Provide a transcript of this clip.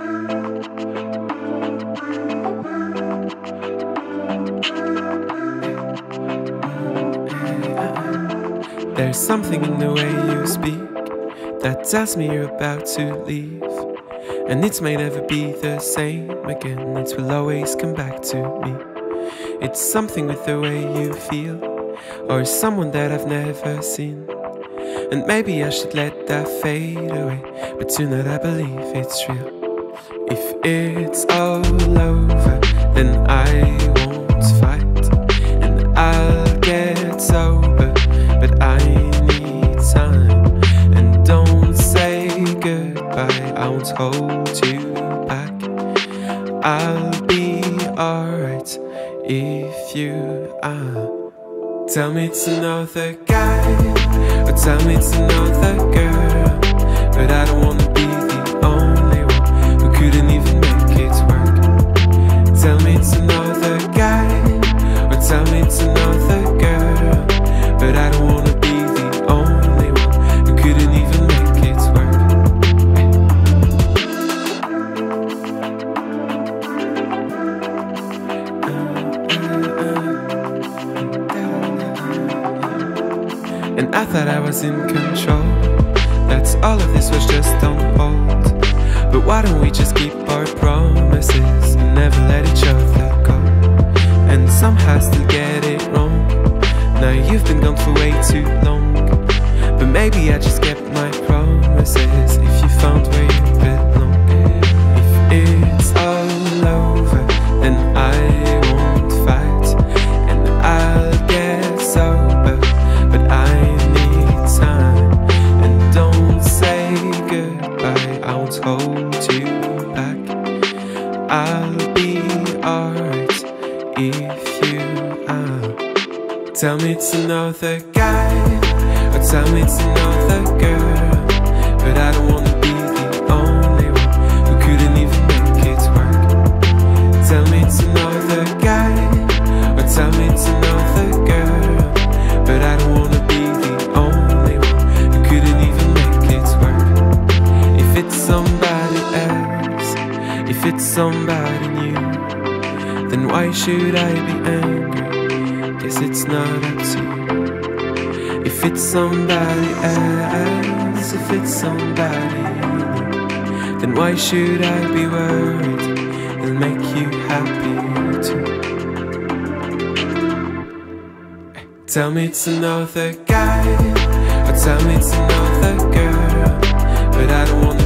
There's something in the way you speak that tells me you're about to leave, and it may never be the same again. It will always come back to me. It's something with the way you feel, or someone that I've never seen. And maybe I should let that fade away, but tonight I believe it's real. If it's all over, then I won't fight, and I'll get sober, but I need time. And don't say goodbye, I won't hold you back. I'll be alright if you are. Tell me it's another guy, or tell me it's another girl, but I don't wanna be the only one who couldn't even make it work. Tell me it's another guy, or tell me it's another girl, but I don't wanna be the only one who couldn't even make it work. And I thought I was in control, that's all of this was just on hold. But why don't we just keep our promises and never let each other go, and somehow still get it wrong. Now you've been gone for way too long, but maybe I just kept my promises. If you found where you belong, if it's all over, then I won't fight, and I'll get sober, but I need time. And don't say goodbye, I won't hold you back. I'll be alright if you are. Tell me it's another guy, or tell me it's another girl, but I don't wanna be the only one who couldn't even make it work. Tell me it's another guy, or tell me it's another girl, but I don't wanna be the only one who couldn't even make it work. If it's somebody else, if it's somebody new, then why should I be angry? Guess it's not up to you. If it's somebody else, if it's somebody new, then why should I be worried? It'll make you happy too. Tell me it's another guy, or tell me it's another girl, but I don't want